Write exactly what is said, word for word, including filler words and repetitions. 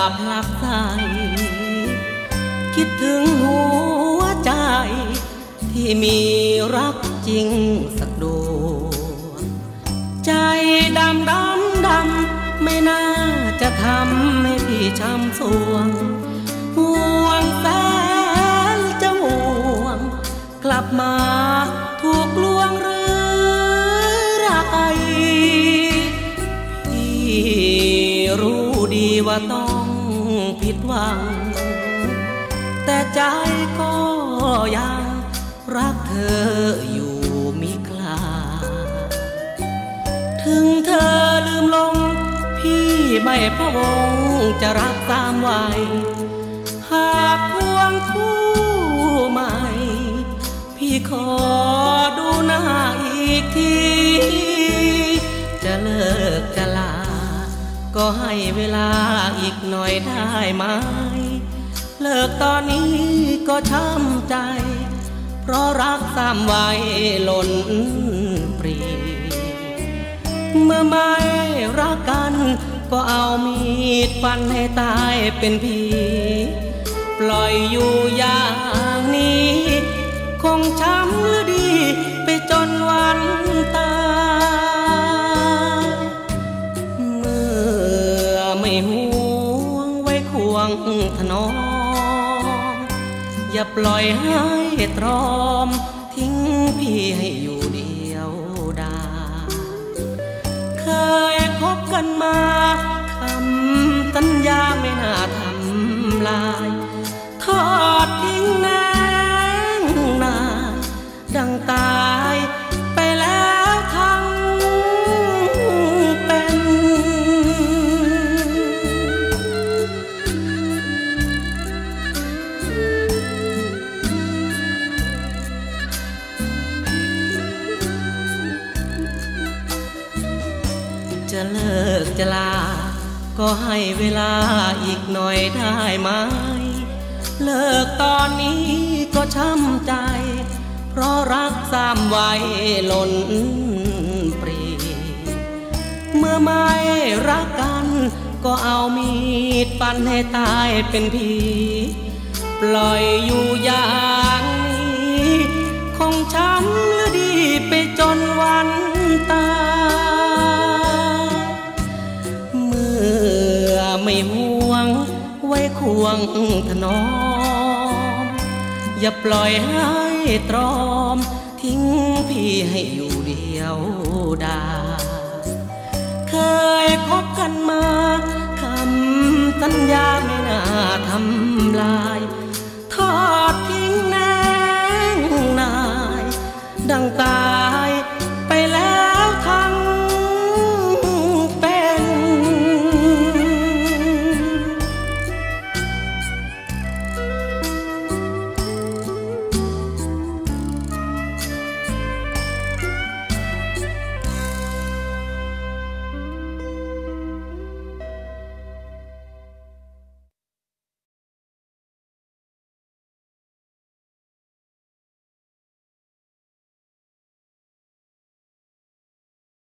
ผลักใสคิดถึงหัวใจที่มีรักจริงสักดวงใจดำดำดำไม่น่าจะทำให้พี่ช้ำสวงห่วงแฟนจะห่วงกลับมาถูกลวงหรือไรพี่รู้ดีว่าต้องผิดหวังแต่ใจก็ยังรักเธออยู่มิคลาถึงเธอลืมลงพี่ไม่พะวงจะรักตามวัยหากควงคู่ใหม่พี่ขอดูหน้าอีกทีจะเลิกจะลาก็ให้เวลาอีกหน่อยได้ไหมเลิกตอนนี้ก็ช้ำใจเพราะรักตามวัยล้นปรีเมื่อไม่รักกันก็เอามีดฟันให้ตายเป็นผีปล่อยอยู่อย่างนี้คงช้ำหรือดีไปจนวันตายเมื่อไม่ห่วงไว้ควงถนอมอย่าปล่อยให้ตรอมทิ้งพี่ให้อยู่เดียวดายเคยพบกันมาคำสัญญาไม่น่าทำลายทอดทิ้งแน่งนายดังตายไปแล้วทั้งเป็นจะเลิกจะลาก็ให้เวลาอีกหน่อยได้ไหมเลิกตอนนี้ก็ช้ำใจเพราะรักสามวัยล้นปรีเมื่อไม่รักกันก็เอามีดฟันให้ตายเป็นผีปล่อยอยู่อย่างนี้คงช้ำหรือดีไปจนวันตายเมื่อไม่ห่วงไว้ควงถนอมอย่าปล่อยให้ตรอมทิ้งพี่ให้อยู่เดียวดายเคยคบกันมาคำสัญญาไม่น่าทำลายทอดทิ้งแน่งนายดังตา